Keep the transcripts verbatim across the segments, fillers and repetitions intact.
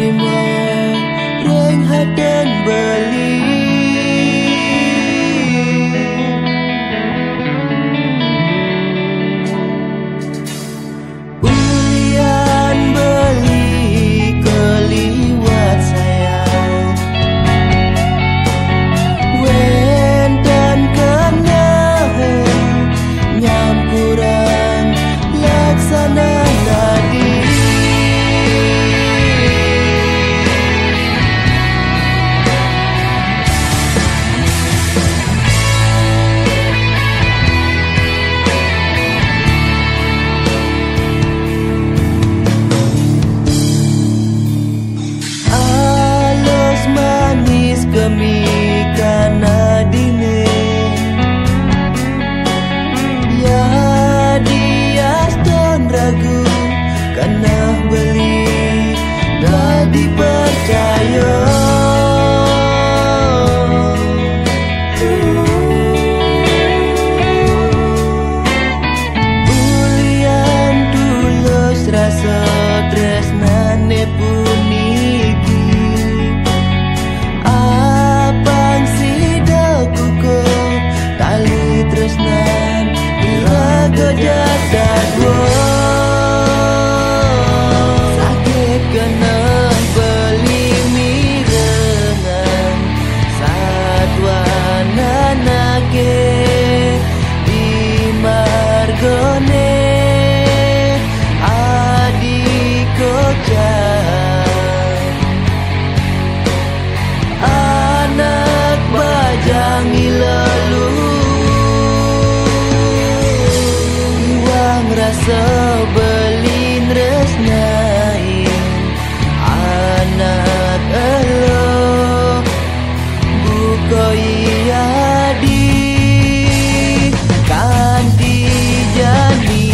terima renghat dan beli. Ulian beli keliwat sayang, wenten kenyahan nyampuran laksana tadi. Alos manis kemikan adine, ya dias don ragu karena beli tadi percaya. Ulian tulus rasa tresnane puniki, apang sidaku kok tali tresnan iraga dadadwo. Sakit kena beli mirengan satwa nanake di margone adik kocan anak bajangi lalu iwang rasa belin resnain anak elo bukoi adi kanti jani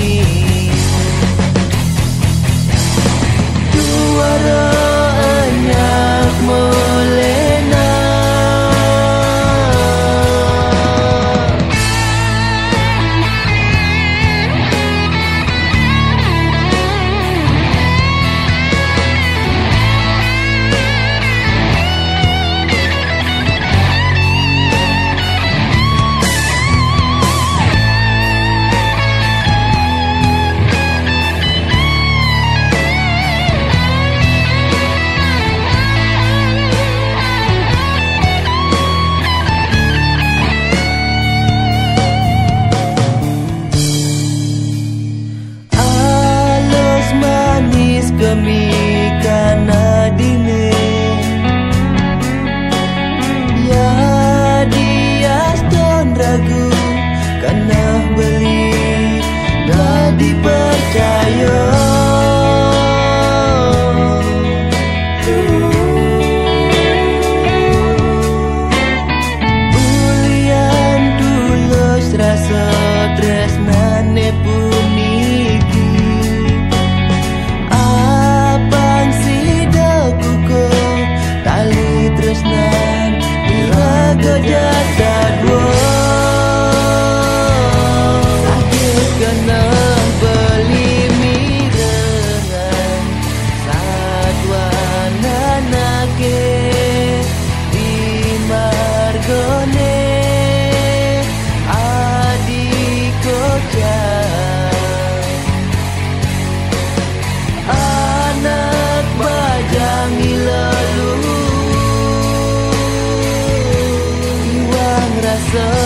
duara enyak melena. Alos manis kemikan adine, ya dias don ragu karena beli tadi percaya. Ulian tulus rasa tresnane puniki, apang sidaku kok tali tresnan iraga dadadwo. Sakit kena beli mirengan satwa nanake di margone adik kocan anak bajangi lalu iwang rasa